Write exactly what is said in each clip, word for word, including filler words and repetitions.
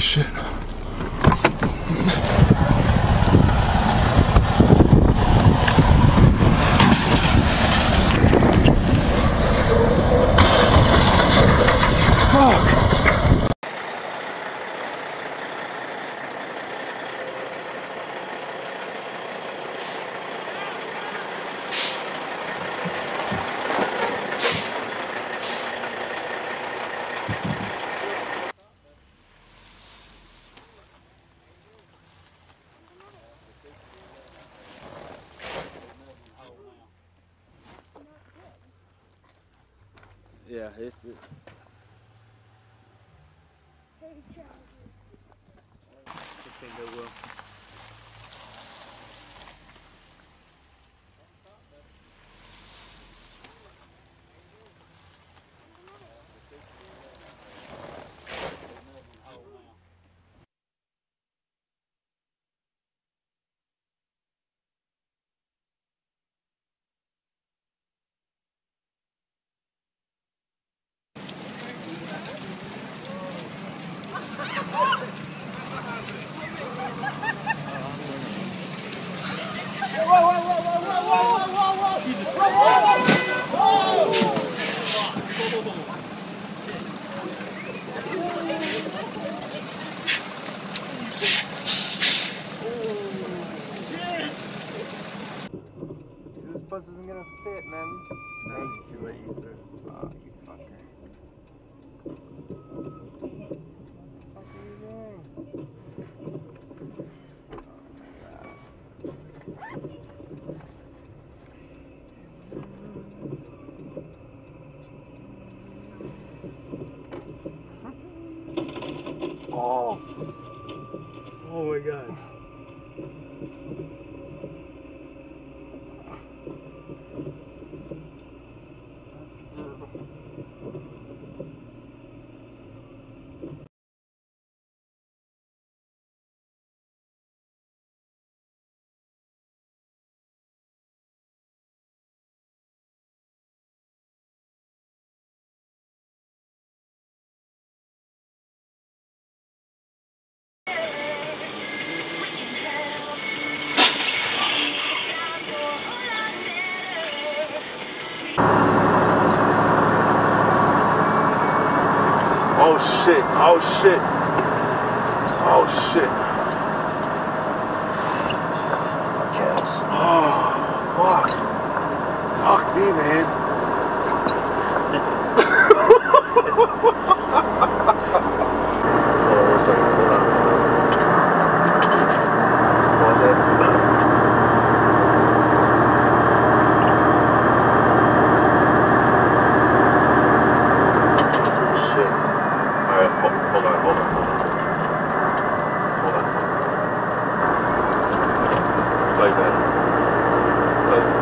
shit. Yeah, it's. It. I think they will. Bus isn't gonna fit, man. No, you should let you through. Oh, you fucker. What the fuck are you doing? Oh! Oh my god. Oh shit, oh shit. Oh shit. Oh, fuck. Fuck me, man. Oh, one second, hold on. Pause that. Hold on, hold on, hold on. Hold on. Play that. Play that.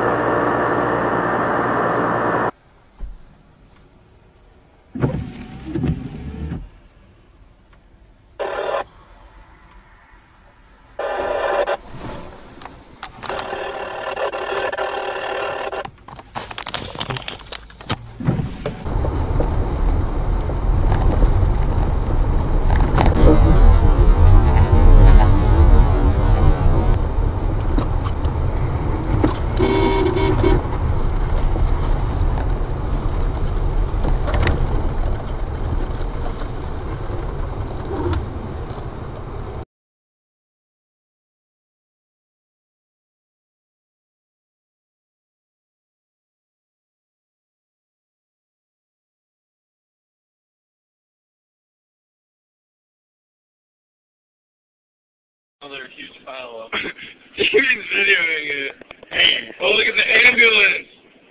Another huge pile up. David's videoing it. Oh, look at the ambulance!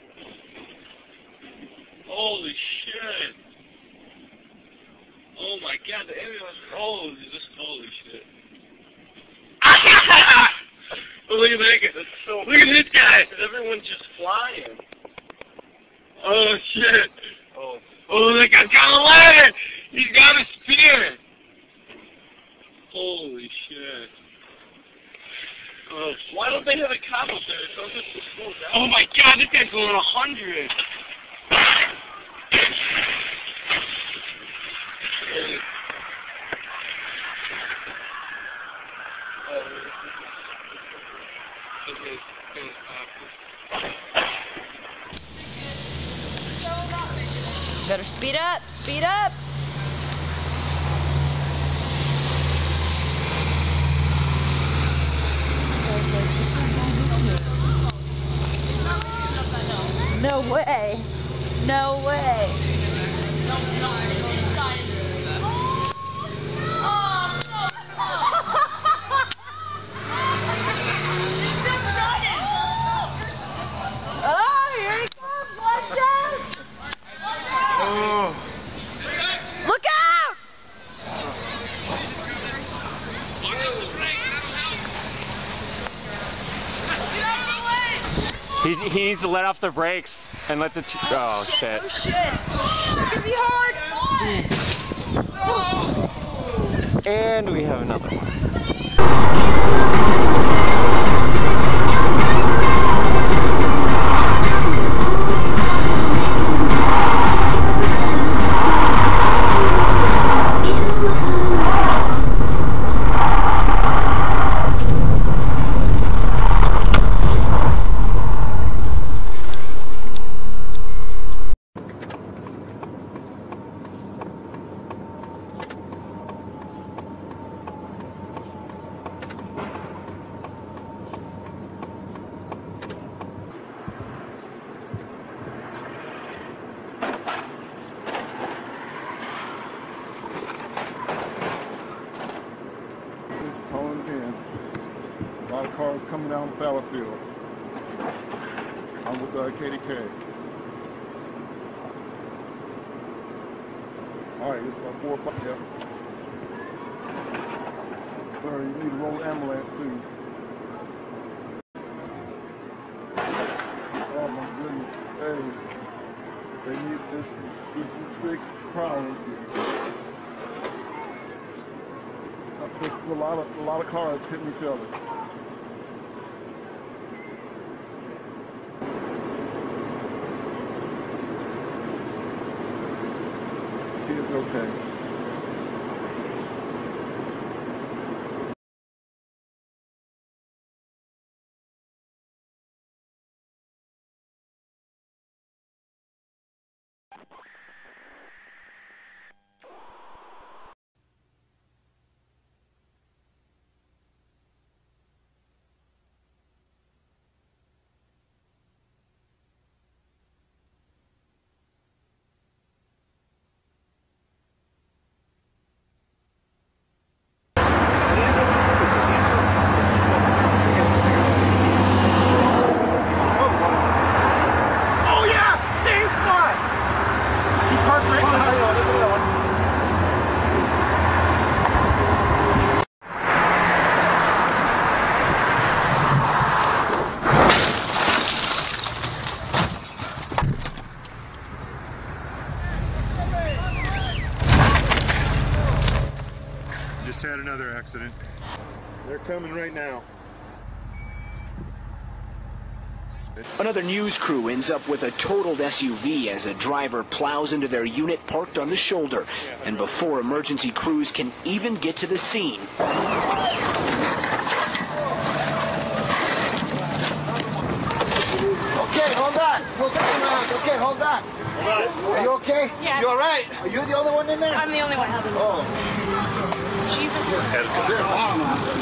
Holy shit! Oh my god, the ambulance! Oh, just holy shit! Oh, look at that guy! That's so look at this guy! Everyone's just flying. Oh shit! Oh, oh, that guy's got a ladder! He's got a spear! Holy shit. Uh, why don't they have a cop up there? Don't just slow down. Oh my god, this guy's going a hundred! Better speed up, speed up. No way. No way. Oh, here he comes. Watch out. Look out! He, he needs to let off the brakes and let the t oh shit. Oh shit! It's gonna be hard! And we have another one. A lot of cars coming down the battlefield. I'm with uh, K D K. Alright, this is my four five. Yep. Sir, you need a road ambulance too. Oh my goodness. Hey. They need this this big crowd. This is a lot of a lot of cars hitting each other. He is okay. Just had another accident. They're coming right now. Another news crew ends up with a totaled S U V as a driver plows into their unit parked on the shoulder. And before emergency crews can even get to the scene. Okay, hold on. Hold on. Okay, hold on. Are you okay? Yeah. You all right? Are you the only one in there? I'm the only one. Oh. Jesus. They're-